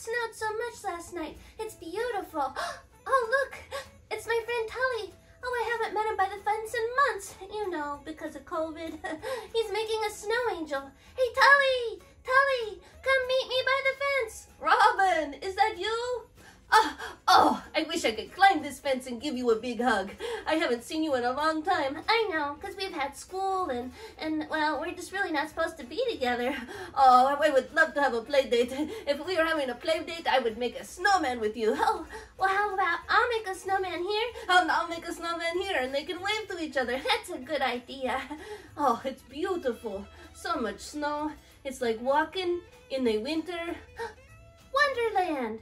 snowed so much last night. It's beautiful. Oh, look, it's my friend Tully. Oh, I haven't met him by the fence in months. You know, because of COVID. He's making a snow angel. Hey, Tully! Tully, come meet me by the fence. Robin, is that you? Oh, I wish I could climb this fence and give you a big hug. I haven't seen you in a long time. I know, because we've had school and well, we're just really not supposed to be together. Oh, I would love to have a play date. If we were having a play date, I would make a snowman with you. Oh, well, how about I'll make a snowman here, and I'll make a snowman here, and they can wave to each other. That's a good idea. Oh, it's beautiful. So much snow. It's like walking in the winter wonderland.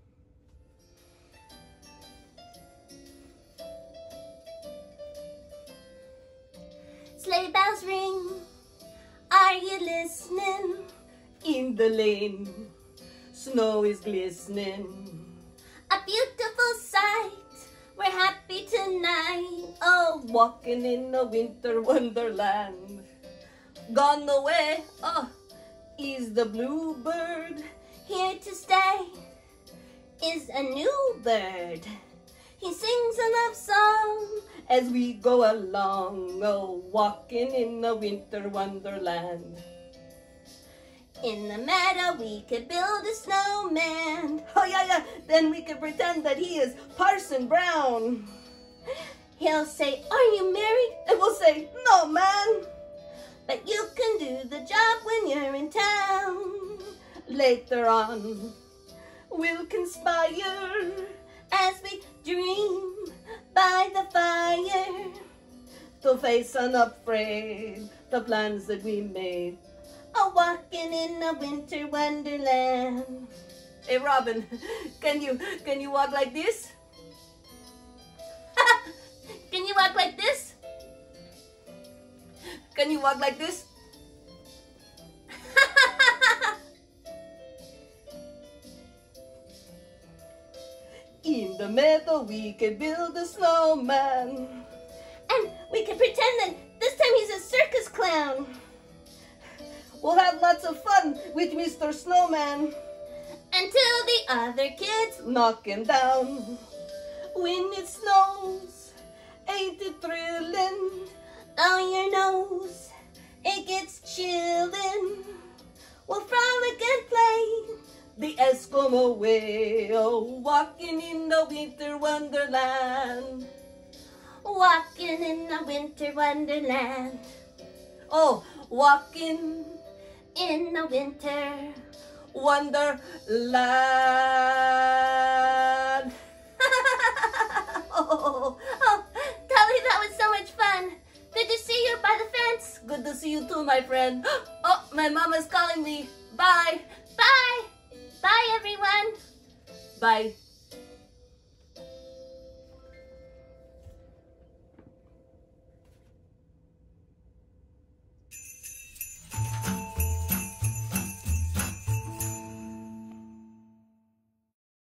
Sleigh bells ring, are you listening? In the lane, snow is glistening. A beautiful sight, we're happy tonight. Oh, walking in a winter wonderland. Gone away, oh, is the bluebird. Here to stay is a new bird. He sings a love song as we go along, oh, walking in a winter wonderland. In the meadow we could build a snowman. Oh yeah, then we could pretend that he is Parson Brown. He'll say, are you married? And we'll say, no man. But you can do the job when you're in town. Later on, we'll conspire as we dream by the fire to face unafraid the plans that we made. Oh, walking in a winter wonderland. Hey Robin, can you walk like this? Can you walk like this? Can you walk like this? In the meadow we can build a snowman. And we can pretend that this time he's a circus clown. We'll have lots of fun with Mr. Snowman. Until the other kids knock him down. When it snows, ain't it thrilling? On your nose, it gets chillin'. We'll frolic and play the Eskimo way, oh, walking in the winter wonderland. Walking in a winter wonderland. Oh, walking in the winter wonderland. Oh, Tully, that was so much fun. Good to see you by the fence. Good to see you too, my friend. Oh, my mama's calling me. Bye. Bye. Bye, everyone. Bye.